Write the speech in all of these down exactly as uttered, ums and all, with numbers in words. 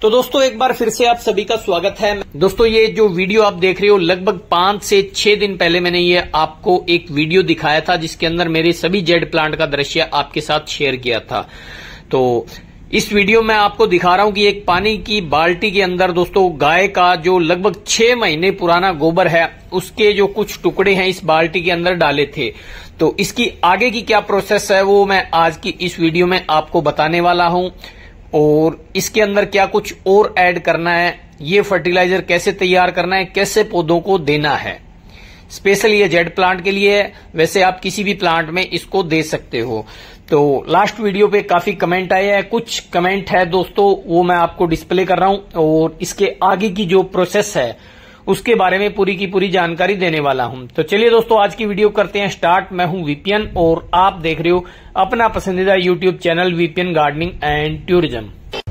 तो दोस्तों एक बार फिर से आप सभी का स्वागत है। दोस्तों ये जो वीडियो आप देख रहे हो लगभग पांच से छह दिन पहले मैंने ये आपको एक वीडियो दिखाया था जिसके अंदर मेरे सभी जेड प्लांट का दृश्य आपके साथ शेयर किया था। तो इस वीडियो में आपको दिखा रहा हूं कि एक पानी की बाल्टी के अंदर दोस्तों गाय का जो लगभग छह महीने पुराना गोबर है उसके जो कुछ टुकड़े हैं इस बाल्टी के अंदर डाले थे। तो इसकी आगे की क्या प्रोसेस है वो मैं आज की इस वीडियो में आपको बताने वाला हूं और इसके अंदर क्या कुछ और ऐड करना है, ये फर्टिलाइजर कैसे तैयार करना है, कैसे पौधों को देना है। स्पेशल ये जेड प्लांट के लिए है, वैसे आप किसी भी प्लांट में इसको दे सकते हो। तो लास्ट वीडियो पे काफी कमेंट आए हैं, कुछ कमेंट है दोस्तों वो मैं आपको डिस्प्ले कर रहा हूं और इसके आगे की जो प्रोसेस है उसके बारे में पूरी की पूरी जानकारी देने वाला हूं। तो चलिए दोस्तों आज की वीडियो करते हैं स्टार्ट। मैं हूं वीपीएन और आप देख रहे हो अपना पसंदीदा YouTube channel VPN gardening and tourism.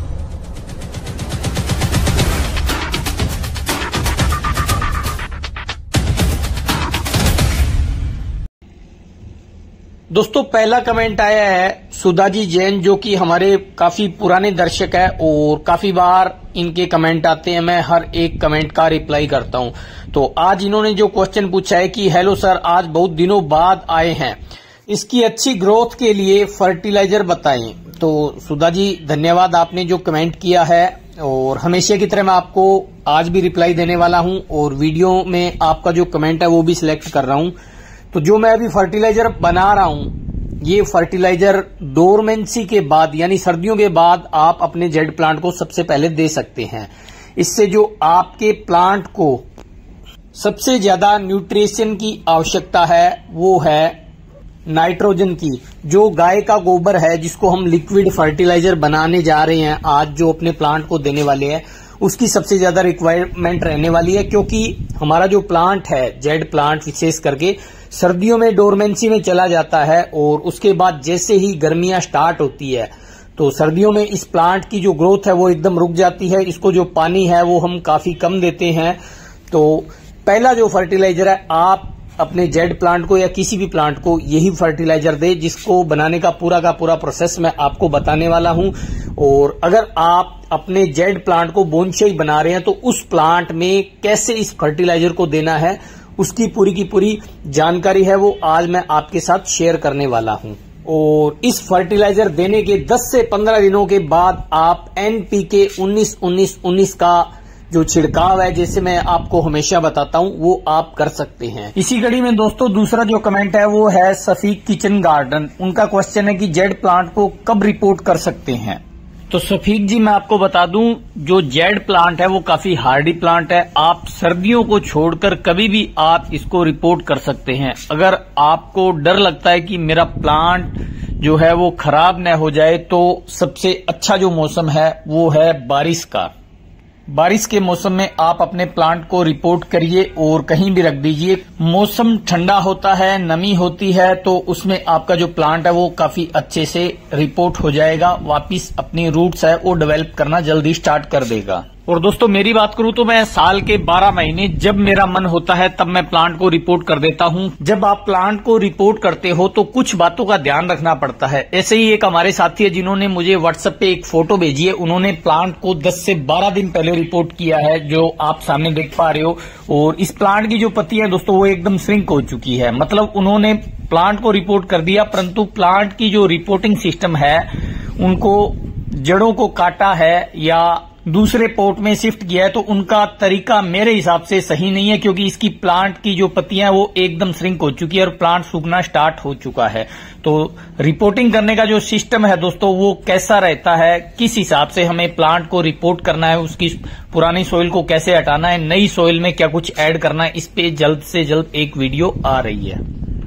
दोस्तों पहला कमेंट आया है सुधा जी जैन, जो कि हमारे काफी पुराने दर्शक है और काफी बार इनके कमेंट आते हैं, मैं हर एक कमेंट का रिप्लाई करता हूं। तो आज इन्होंने जो क्वेश्चन पूछा है कि हेलो सर, आज बहुत दिनों बाद आए हैं, इसकी अच्छी ग्रोथ के लिए फर्टिलाइजर बताएं। तो सुधा जी धन्यवाद, आपने जो कमेंट किया है और हमेशा की तरह मैं आपको आज भी रिप्लाई देने वाला हूं और वीडियो में आपका जो कमेंट है वो भी सिलेक्ट कर रहा हूं। तो जो मैं अभी फर्टिलाइजर बना रहा हूं ये फर्टिलाइजर डोरमेंसी के बाद यानी सर्दियों के बाद आप अपने जेड प्लांट को सबसे पहले दे सकते हैं। इससे जो आपके प्लांट को सबसे ज्यादा न्यूट्रिशन की आवश्यकता है वो है नाइट्रोजन की। जो गाय का गोबर है जिसको हम लिक्विड फर्टिलाइजर बनाने जा रहे हैं आज, जो अपने प्लांट को देने वाले हैं, उसकी सबसे ज्यादा रिक्वायरमेंट रहने वाली है, क्योंकि हमारा जो प्लांट है जेड प्लांट विशेष करके सर्दियों में डोरमेंसी में चला जाता है और उसके बाद जैसे ही गर्मियां स्टार्ट होती है तो सर्दियों में इस प्लांट की जो ग्रोथ है वो एकदम रुक जाती है। इसको जो पानी है वो हम काफी कम देते हैं। तो पहला जो फर्टिलाइजर है आप अपने जेड प्लांट को या किसी भी प्लांट को यही फर्टिलाइजर दे, जिसको बनाने का पूरा का पूरा प्रोसेस मैं आपको बताने वाला हूं। और अगर आप अपने जेड प्लांट को बोनसाई बना रहे हैं तो उस प्लांट में कैसे इस फर्टिलाइजर को देना है उसकी पूरी की पूरी जानकारी है वो आज मैं आपके साथ शेयर करने वाला हूं। और इस फर्टिलाइजर देने के दस से पंद्रह दिनों के बाद आप एनपीके उन्नीस उन्नीस उन्नीस का जो छिड़काव है, जैसे मैं आपको हमेशा बताता हूं, वो आप कर सकते हैं। इसी कड़ी में दोस्तों दूसरा जो कमेंट है वो है सफीक किचन गार्डन। उनका क्वेश्चन है कि जेड प्लांट को कब रिपोर्ट कर सकते हैं। तो सफीक जी मैं आपको बता दूं जो जेड प्लांट है वो काफी हार्डी प्लांट है, आप सर्दियों को छोड़कर कभी भी आप इसको रिपोर्ट कर सकते हैं। अगर आपको डर लगता है कि मेरा प्लांट जो है वो खराब न हो जाए तो सबसे अच्छा जो मौसम है वो है बारिश का। बारिश के मौसम में आप अपने प्लांट को रिपोर्ट करिए और कहीं भी रख दीजिए। मौसम ठंडा होता है, नमी होती है, तो उसमें आपका जो प्लांट है वो काफी अच्छे से रिपोर्ट हो जाएगा, वापिस अपनी रूट्स है वो डेवलप करना जल्दी स्टार्ट कर देगा। और दोस्तों मेरी बात करूं तो मैं साल के बारह महीने जब मेरा मन होता है तब मैं प्लांट को रिपोर्ट कर देता हूं। जब आप प्लांट को रिपोर्ट करते हो तो कुछ बातों का ध्यान रखना पड़ता है। ऐसे ही एक हमारे साथी है जिन्होंने मुझे व्हाट्सएप पे एक फोटो भेजी है, उन्होंने प्लांट को दस से बारह दिन पहले रिपोर्ट किया है, जो आप सामने देख पा रहे हो। और इस प्लांट की जो पत्ती है दोस्तों वो एकदम श्रिंक हो चुकी है, मतलब उन्होंने प्लांट को रिपोर्ट कर दिया परंतु प्लांट की जो रिपोर्टिंग सिस्टम है उनको जड़ों को काटा है या दूसरे पोर्ट में शिफ्ट किया है, तो उनका तरीका मेरे हिसाब से सही नहीं है, क्योंकि इसकी प्लांट की जो पत्तियां हैं वो एकदम श्रिंक हो चुकी है और प्लांट सूखना स्टार्ट हो चुका है। तो रिपोर्टिंग करने का जो सिस्टम है दोस्तों वो कैसा रहता है, किस हिसाब से हमें प्लांट को रिपोर्ट करना है, उसकी पुरानी सोइल को कैसे हटाना है, नई सोइल में क्या कुछ ऐड करना है, इस पे जल्द से जल्द एक वीडियो आ रही है।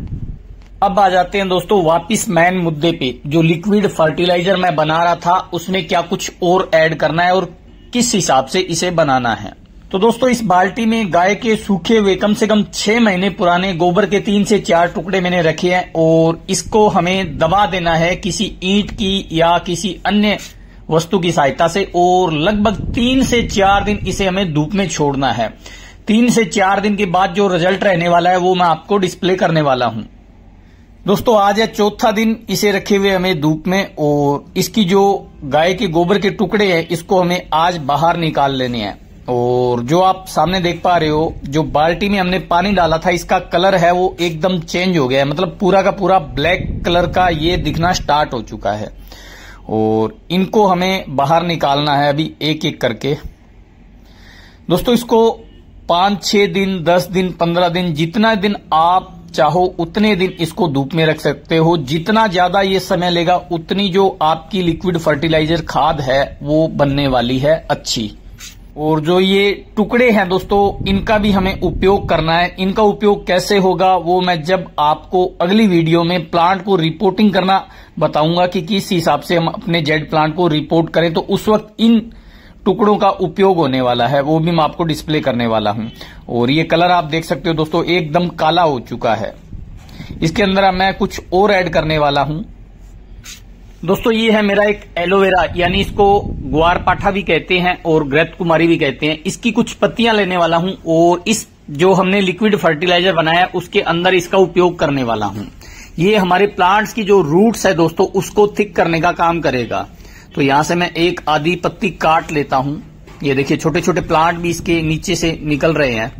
अब आ जाते हैं दोस्तों वापिस मेन मुद्दे पे। जो लिक्विड फर्टिलाइजर मैं बना रहा था उसमें क्या कुछ और ऐड करना है और किस हिसाब से इसे बनाना है। तो दोस्तों इस बाल्टी में गाय के सूखे हुए कम से कम छह महीने पुराने गोबर के तीन से चार टुकड़े मैंने रखे हैं और इसको हमें दबा देना है किसी ईंट की या किसी अन्य वस्तु की सहायता से और लगभग तीन से चार दिन इसे हमें धूप में छोड़ना है। तीन से चार दिन के बाद जो रिजल्ट रहने वाला है वो मैं आपको डिस्प्ले करने वाला हूं। दोस्तों आज है चौथा दिन इसे रखे हुए हमें धूप में, और इसकी जो गाय के गोबर के टुकड़े हैं इसको हमें आज बाहर निकाल लेने हैं। और जो आप सामने देख पा रहे हो, जो बाल्टी में हमने पानी डाला था इसका कलर है वो एकदम चेंज हो गया है, मतलब पूरा का पूरा ब्लैक कलर का ये दिखना स्टार्ट हो चुका है। और इनको हमें बाहर निकालना है अभी एक एक करके। दोस्तों इसको पांच छह दिन, दस दिन, पंद्रह दिन, जितना दिन आप चाहो उतने दिन इसको धूप में रख सकते हो। जितना ज्यादा ये समय लेगा उतनी जो आपकी लिक्विड फर्टिलाइजर खाद है वो बनने वाली है अच्छी। और जो ये टुकड़े हैं दोस्तों, इनका भी हमें उपयोग करना है। इनका उपयोग कैसे होगा वो मैं जब आपको अगली वीडियो में प्लांट को रिपोर्टिंग करना बताऊंगा कि किस हिसाब से हम अपने जेड प्लांट को रिपोर्ट करें, तो उस वक्त इन टुकड़ों का उपयोग होने वाला है, वो भी मैं आपको डिस्प्ले करने वाला हूं। और ये कलर आप देख सकते हो दोस्तों एकदम काला हो चुका है। इसके अंदर मैं कुछ और ऐड करने वाला हूं। दोस्तों ये है मेरा एक एलोवेरा, यानी इसको ग्वार पाठा भी कहते हैं और ग्रैत कुमारी भी कहते हैं। इसकी कुछ पत्तियां लेने वाला हूं और इस जो हमने लिक्विड फर्टिलाइजर बनाया उसके अंदर इसका उपयोग करने वाला हूं। ये हमारे प्लांट्स की जो रूट्स है दोस्तों उसको थिक करने का काम करेगा। तो यहां से मैं एक आधी पत्ती काट लेता हूं। ये देखिए छोटे छोटे प्लांट भी इसके नीचे से निकल रहे हैं।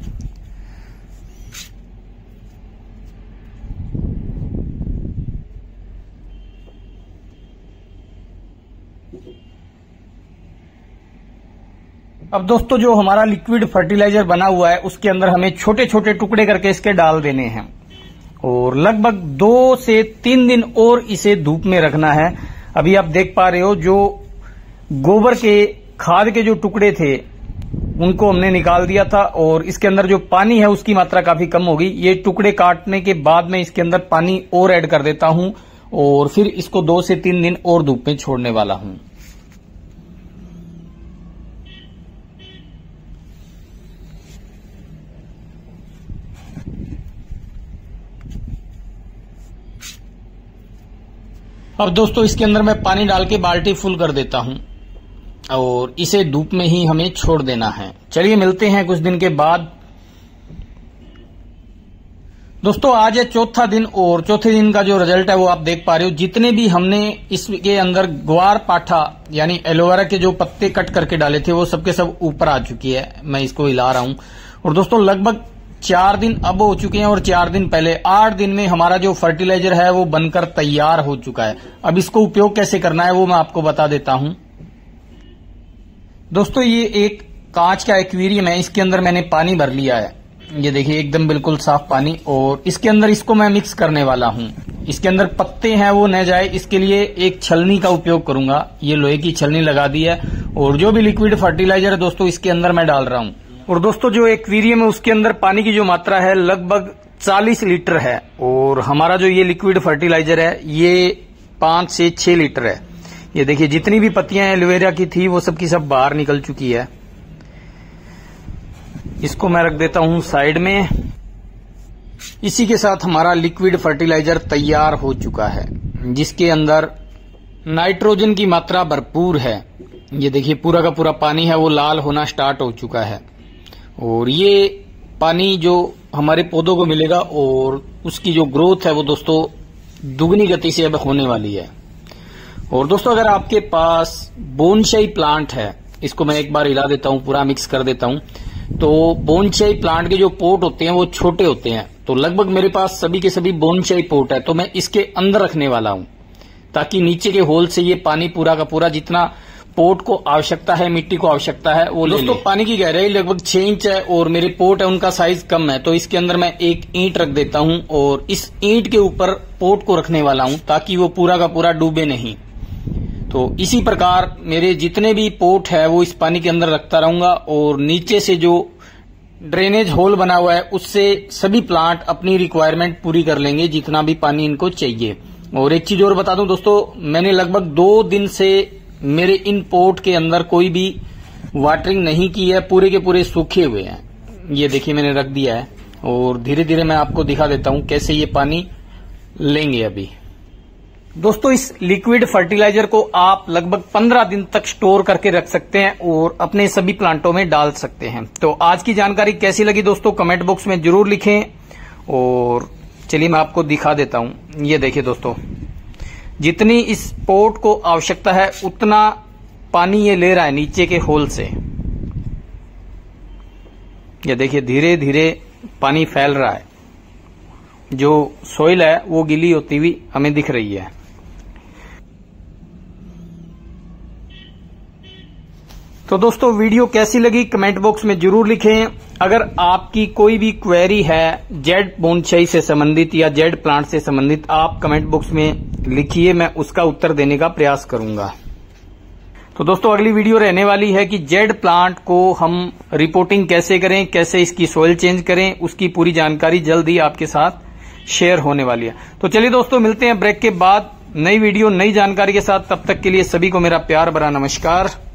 अब दोस्तों जो हमारा लिक्विड फर्टिलाइजर बना हुआ है उसके अंदर हमें छोटे छोटे टुकड़े करके इसके डाल देने हैं और लगभग दो से तीन दिन और इसे धूप में रखना है। अभी आप देख पा रहे हो जो गोबर के खाद के जो टुकड़े थे उनको हमने निकाल दिया था और इसके अंदर जो पानी है उसकी मात्रा काफी कम होगी। ये टुकड़े काटने के बाद में इसके अंदर पानी और ऐड कर देता हूं और फिर इसको दो से तीन दिन और धूप में छोड़ने वाला हूं। अब दोस्तों इसके अंदर मैं पानी डाल के बाल्टी फुल कर देता हूं और इसे धूप में ही हमें छोड़ देना है। चलिए मिलते हैं कुछ दिन के बाद। दोस्तों आज है चौथा दिन और चौथे दिन का जो रिजल्ट है वो आप देख पा रहे हो। जितने भी हमने इसके अंदर ग्वार पाठा यानी एलोवेरा के जो पत्ते कट करके डाले थे वो सबके सब ऊपर आ चुकी है। मैं इसको हिला रहा हूं और दोस्तों लगभग चार दिन अब हो चुके हैं और चार दिन पहले आठ दिन में हमारा जो फर्टिलाइजर है वो बनकर तैयार हो चुका है। अब इसको उपयोग कैसे करना है वो मैं आपको बता देता हूं। दोस्तों ये एक कांच का एक्वेरियम है, इसके अंदर मैंने पानी भर लिया है। ये देखिए एकदम बिल्कुल साफ पानी और इसके अंदर इसको मैं मिक्स करने वाला हूं। इसके अंदर पत्ते हैं वो न जाए इसके लिए एक छलनी का उपयोग करूंगा। ये लोहे की छलनी लगा दी है और जो भी लिक्विड फर्टिलाइजर है दोस्तों इसके अंदर मैं डाल रहा हूं। और दोस्तों जो एक्वेरियम है उसके अंदर पानी की जो मात्रा है लगभग चालीस लीटर है और हमारा जो ये लिक्विड फर्टिलाइजर है ये पांच से छह लीटर है। ये देखिए जितनी भी पत्तियां एलोवेरा की थी वो सब की सब बाहर निकल चुकी है। इसको मैं रख देता हूं साइड में। इसी के साथ हमारा लिक्विड फर्टिलाइजर तैयार हो चुका है जिसके अंदर नाइट्रोजन की मात्रा भरपूर है। ये देखिए पूरा का पूरा पानी है वो लाल होना स्टार्ट हो चुका है और ये पानी जो हमारे पौधों को मिलेगा और उसकी जो ग्रोथ है वो दोस्तों दुगनी गति से अब होने वाली है। और दोस्तों अगर आपके पास बोनसाई प्लांट है, इसको मैं एक बार हिला देता हूं, पूरा मिक्स कर देता हूं। तो बोनसाई प्लांट के जो पोट होते हैं वो छोटे होते हैं, तो लगभग मेरे पास सभी के सभी बोनसाई पोट है, तो मैं इसके अंदर रखने वाला हूं ताकि नीचे के होल से ये पानी पूरा का पूरा जितना पोट को आवश्यकता है, मिट्टी को आवश्यकता है वो ले। दोस्तों पानी की गहराई लगभग छह इंच है और मेरे पोट है उनका साइज कम है, तो इसके अंदर मैं एक ईंट रख देता हूं और इस ईंट के ऊपर पोट को रखने वाला हूं ताकि वो पूरा का पूरा डूबे नहीं। तो इसी प्रकार मेरे जितने भी पोट है वो इस पानी के अंदर रखता रहूंगा और नीचे से जो ड्रेनेज होल बना हुआ है उससे सभी प्लांट अपनी रिक्वायरमेंट पूरी कर लेंगे जितना भी पानी इनको चाहिए। और एक चीज और बता दूं दोस्तों, मैंने लगभग दो दिन से मेरे इन पोट के अंदर कोई भी वाटरिंग नहीं की है, पूरे के पूरे सूखे हुए हैं। ये देखिए मैंने रख दिया है और धीरे धीरे मैं आपको दिखा देता हूं कैसे ये पानी लेंगे। अभी दोस्तों इस लिक्विड फर्टिलाइजर को आप लगभग पंद्रह दिन तक स्टोर करके रख सकते हैं और अपने सभी प्लांटों में डाल सकते हैं। तो आज की जानकारी कैसी लगी दोस्तों कमेंट बॉक्स में जरूर लिखें और चलिए मैं आपको दिखा देता हूं। ये देखिए दोस्तों, जितनी इस पोर्ट को आवश्यकता है उतना पानी ये ले रहा है नीचे के होल से। ये देखिए धीरे धीरे पानी फैल रहा है, जो सोइल है वो गीली होती हुई हमें दिख रही है। तो दोस्तों वीडियो कैसी लगी कमेंट बॉक्स में जरूर लिखें। अगर आपकी कोई भी क्वेरी है जेड बोनसाई से संबंधित या जेड प्लांट से संबंधित, आप कमेंट बॉक्स में लिखिए, मैं उसका उत्तर देने का प्रयास करूंगा। तो दोस्तों अगली वीडियो रहने वाली है कि जेड प्लांट को हम रिपोर्टिंग कैसे करें, कैसे इसकी सोइल चेंज करें, उसकी पूरी जानकारी जल्द ही आपके साथ शेयर होने वाली है। तो चलिए दोस्तों मिलते हैं ब्रेक के बाद नई वीडियो नई जानकारी के साथ। तब तक के लिए सभी को मेरा प्यार भरा नमस्कार।